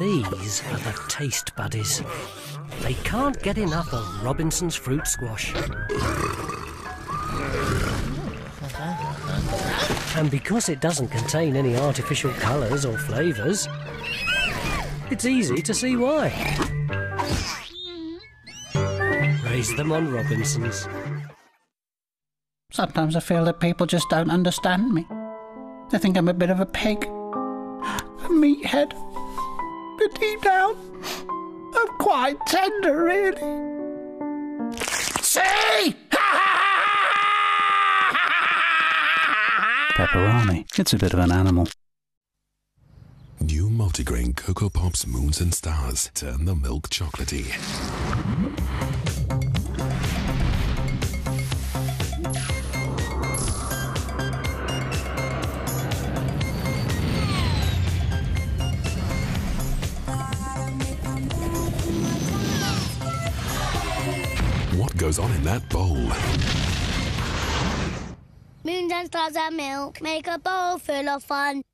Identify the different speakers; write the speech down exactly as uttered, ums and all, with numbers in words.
Speaker 1: These are the taste buddies. They can't get enough of Robinson's fruit squash. And because it doesn't contain any artificial colours or flavours, it's easy to see why. Raise them on Robinson's.
Speaker 2: Sometimes I feel that people just don't understand me. They think I'm a bit of a pig, a meathead. But deep down, I'm quite tender, really. See?
Speaker 3: Peperami. It's a bit of an animal.
Speaker 4: New multigrain Cocoa Pops Moons and Stars turn the milk chocolatey. What goes on in that bowl?
Speaker 5: Moons and stars and milk make a bowl full of fun.